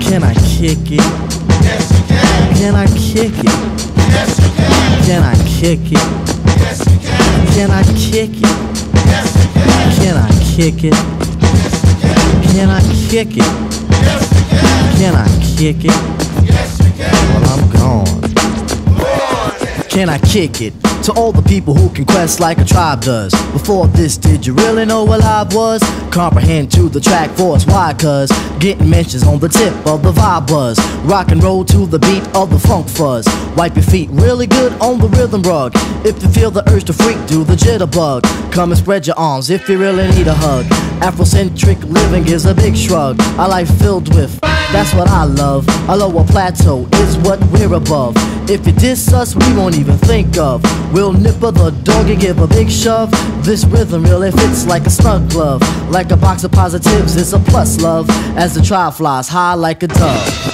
Can I kick it? Yes, you can. Can I kick it? Yes, you can. Can I kick it? Yes, you can. Can I kick it? Yes, you can. Can I kick it? Can I kick it? Yes, you can. Can I kick it? Yes, you can. Well, I'm gone. Can I kick it? To all the people who can quest like a tribe does. Before this, did you really know what live was? Comprehend to the track force, why? Cause getting mentions on the tip of the vibe buzz. Rock and roll to the beat of the funk fuzz. Wipe your feet really good on the rhythm rug. If you feel the urge to freak, do the jitterbug. Come and spread your arms if you really need a hug. Afrocentric living is a big shrug. A life filled with, that's what I love. A lower plateau is what we're above. If you diss us, we won't even think of. We'll nipper the dog and give a big shove. This rhythm really fits like a snug glove. Like a box of positives, it's a plus love. As the tribe flies high like a dove.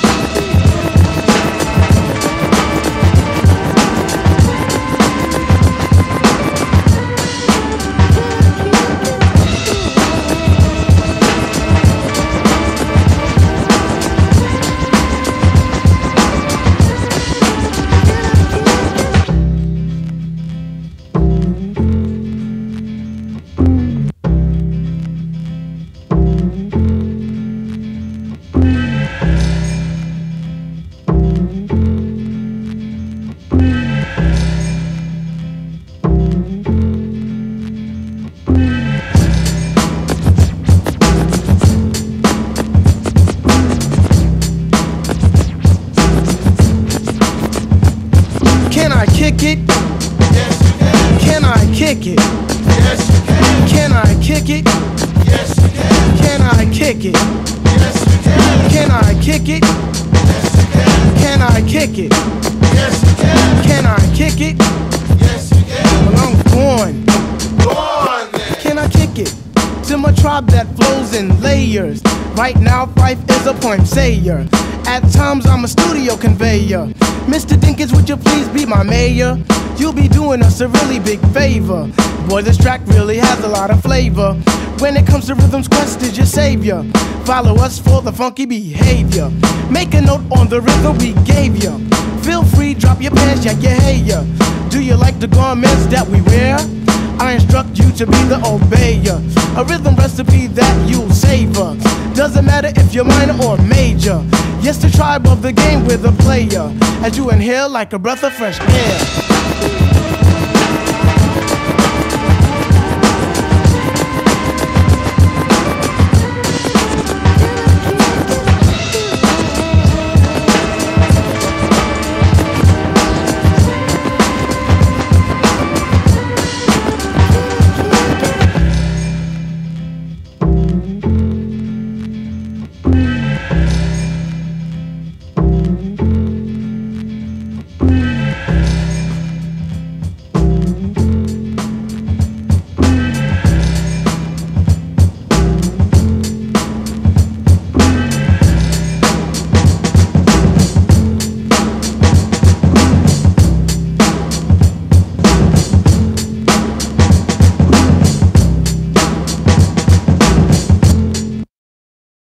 Can I kick it? Yes, you can. Can I kick it? Yes, you can. Can I kick it? Yes, you can. Can I kick it? Yes, you can. Can I kick it? Yes, you can. Can I kick it? Yes, you can. Can I kick it? Yes, you can. Well, I'm going. Go on then. Can I kick it? To my tribe that flows in layers. Right now, Fife is a point sayer. At times, I'm a studio conveyor. Mr. Dinkins, would you please be my mayor? You'll be doing us a really big favor. Boy, this track really has a lot of flavor. When it comes to rhythms, Quest is your savior. Follow us for the funky behavior. Make a note on the rhythm we gave you. Feel free, drop your pants, yak your hair. Do you like the garments that we wear? I instruct you to be the obeyer. A rhythm recipe that you'll savor. Doesn't matter if you're minor or major. Yes, the tribe of the game with a player. As you inhale like a breath of fresh air.